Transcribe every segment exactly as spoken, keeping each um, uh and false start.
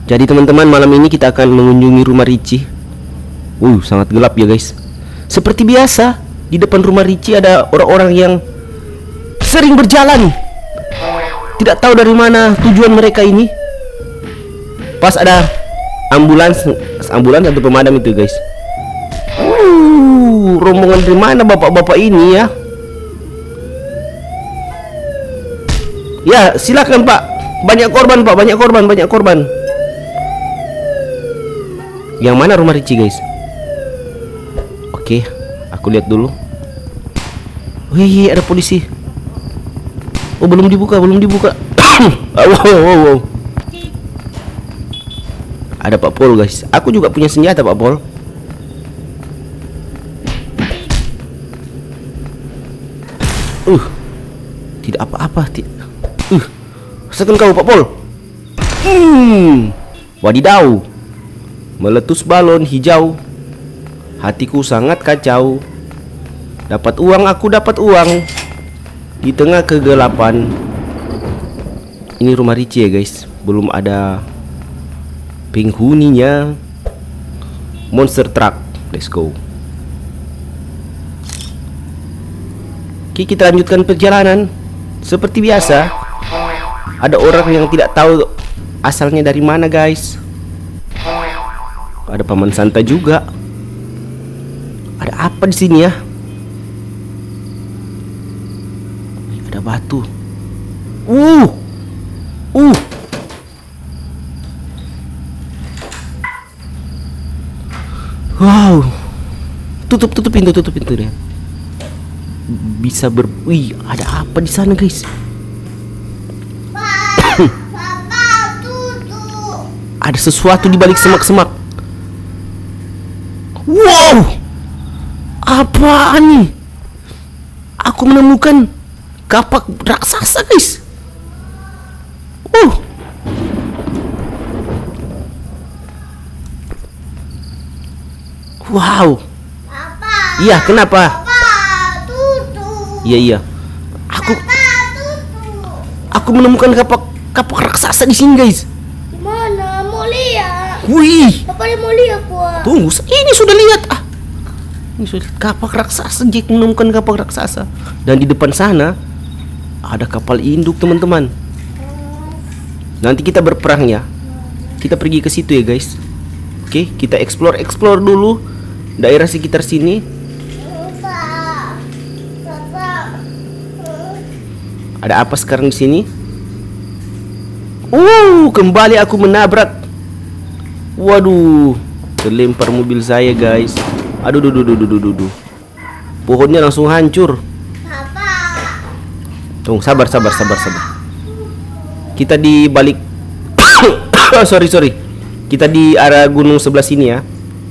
Jadi teman-teman, malam ini kita akan mengunjungi rumah Richie. Uh, sangat gelap ya guys. Seperti biasa, di depan rumah Richie ada orang-orang yang sering berjalan. Tidak tahu dari mana tujuan mereka ini. Pas ada ambulans, ambulans atau pemadam itu guys. Uh, rombongan dari mana bapak-bapak ini ya? Ya, silakan Pak. Banyak korban Pak, banyak korban, banyak korban. Yang mana rumah Richie guys? Oke, aku lihat dulu. Wih, ada polisi. Oh, belum dibuka, belum dibuka. wow, wow, wow. Ada Pak Pol guys. Aku juga punya senjata Pak Pol. Uh, tidak apa-apa. Tidak. Uh, rasakan kau Pak Pol. Hmm, wadidaw. Meletus balon hijau. Hatiku sangat kacau. Dapat uang, aku dapat uang. Di tengah kegelapan. Ini rumah Richie ya guys. Belum ada penghuninya. Monster truck. Let's go. Oke, kita lanjutkan perjalanan. Seperti biasa, ada orang yang tidak tahu asalnya dari mana guys. Ada paman Santa juga. Ada apa di sini ya? Ada batu. Uh, uh. Wow. Tutup, tutup pintu, tutup pintu deh. Bisa ber. Wih, ada apa di sana guys? Ada sesuatu di balik semak-semak. Wow, apaan nih? Aku menemukan kapak raksasa guys. Uh. Wow. Iya, kenapa? Iya iya. Aku Aku menemukan kapak kapak raksasa di sini guys. Mana? Mau lihat? Wih. Papa mau lihat gua. Tunggu, ini sudah lihat ah. Ini sudah kapak raksasa. Jack menemukan kapak raksasa. Dan di depan sana ada kapal induk teman-teman. Nanti kita berperang ya. Kita pergi ke situ ya guys. Oke, kita explore explore dulu daerah sekitar sini. Ada apa sekarang di sini? Uh, kembali aku menabrak. Waduh, terlempar mobil saya guys. Aduh, duh, duh, duh, duh, duh, duh. Pohonnya langsung hancur. Tunggu, sabar, sabar, sabar, sabar. Kita di balik. oh, sorry, sorry. Kita di arah gunung sebelah sini ya.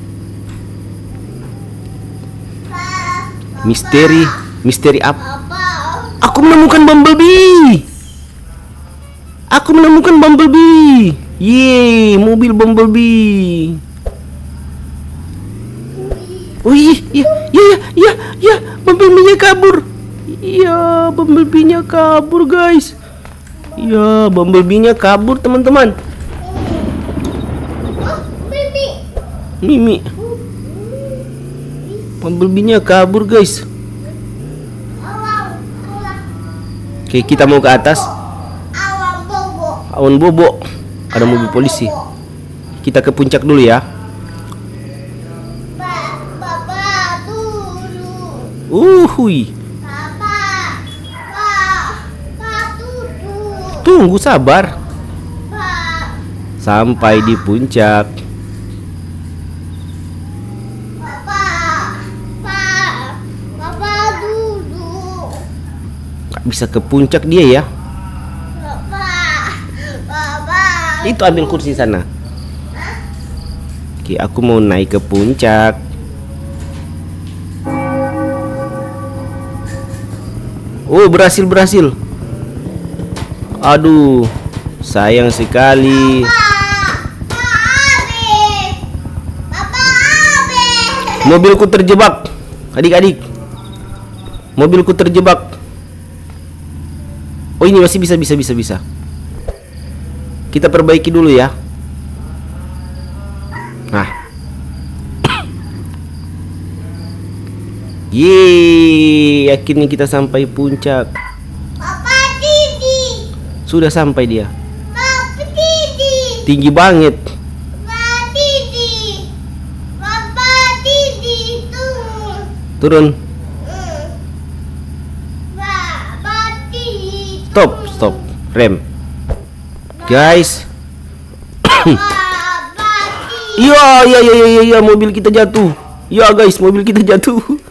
Misteri, misteri apa? Aku menemukan Bumblebee. Aku menemukan Bumblebee. Yeay, mobil Bumblebee. Oh iya, iya, iya, iya, iya, Bumblebee-nya kabur. Iya, Bumblebee-nya kabur guys. Iya, Bumblebee-nya kabur teman-teman. Mimi. Bumblebee-nya kabur guys. Oke, kita mau ke atas. Awan bobo. Awan bobo. Ada mobil polisi. Kita ke puncak dulu ya. Papa dulu. Uhui. Papa. Papa dulu. Tunggu, sabar. Papa. Sampai di puncak. Papa. Papa. Papa dulu. Gak bisa ke puncak dia ya. Papa. Papa. Itu ambil kursi sana. Oke, aku mau naik ke puncak. Oh, berhasil, berhasil. Aduh, sayang sekali. Mobilku terjebak. Adik-adik, mobilku terjebak. Oh, ini masih bisa, bisa, bisa, bisa. Kita perbaiki dulu ya. Yeay, akhirnya kita sampai puncak. Papa Didi. Sudah sampai dia. Papa Didi. Tinggi banget. Papa Didi. Papa Didi turun. Turun. Hmm. Papa Didi. Stop, stop. Rem. Guys. Papa Didi. Iya, iya, iya, iya, iya, mobil kita jatuh. Ya guys, mobil kita jatuh.